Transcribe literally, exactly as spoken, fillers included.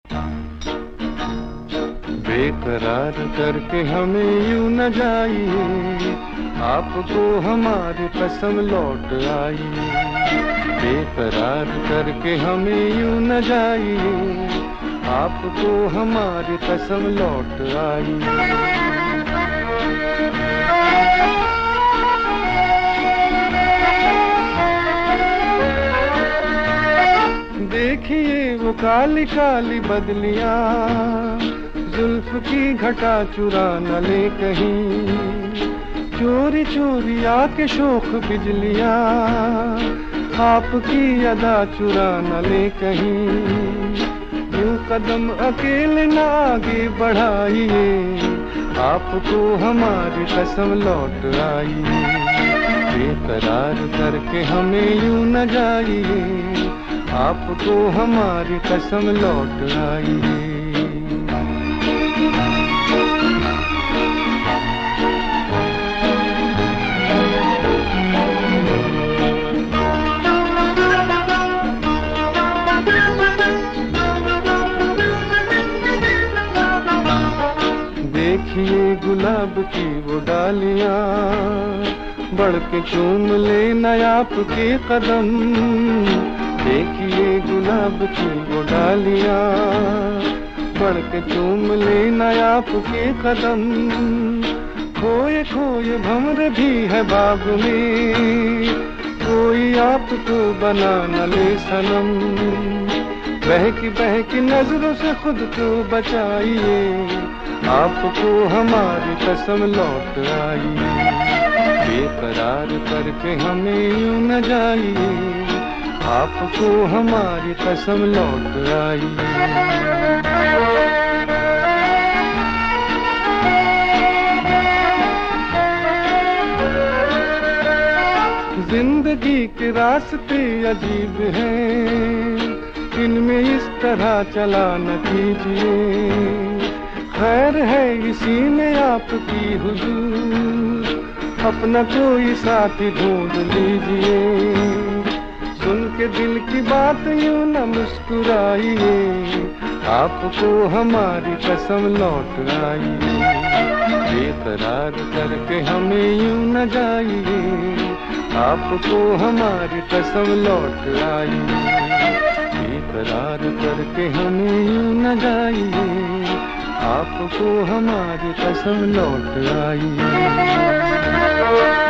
बेकरार करके हमें यूं न जाइए, आपको हमारी कसम लौट आई। बेकरार करके हमें यूं न जाइए, आपको हमारी कसम लौट आई। देखिए वो काली काली बदलियां, जुल्फ की घटा चुरा न ले कहीं, चोरी चोरी आके शोख बिजलियां, आपकी अदा चुरा न ले कहीं। यूं कदम अकेले न आगे बढ़ाइए, आपको हमारी कसम लौट आई। बेकरार करके हमें यूं न जाइए, आपको हमारी कसम लौट आई। देखिए गुलाब की वो डालियां, बढ़ के चूम ले न आपके कदम। देखिए गुलाब की वो डालियां, बढ़ के चूम ले न आपके कदम। खोए खोए भंवर भी है बाग में, कोई आपको बना न ले सनम। बहकी बहकी नजरों से खुद को बचाइए, आपको हमारी कसम लौट आई। बेकरार करके हमें यूं न जाइए, आपको हमारी कसम लौट आई। जिंदगी के रास्ते अजीब हैं, इनमें इस तरह चला न कीजिए। खैर है इसी में आपकी हुजूर, अपना कोई साथी ढूंढ लीजिए। सुन के दिल की बात यूं न मुस्कुराइए, आपको हमारी कसम लौट आई। बेकरार करके हमें यूं न जाइए, आपको हमारी कसम लौट आई। बेकरार करके हमें यूं न जाइए, आपको हमारी कसम लौट आई।